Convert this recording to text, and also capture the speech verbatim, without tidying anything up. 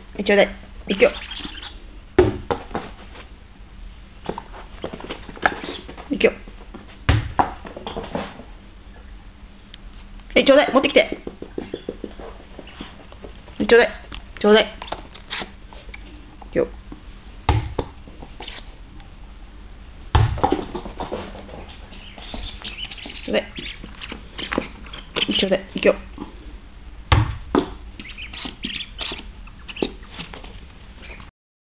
はい、ちょうだい。いくよ。いくよ。はい、ちょうだい。持ってきて。はい、ちょうだい。ちょうだい。いくよ。ちょうだい。ちょうだい。いくよ。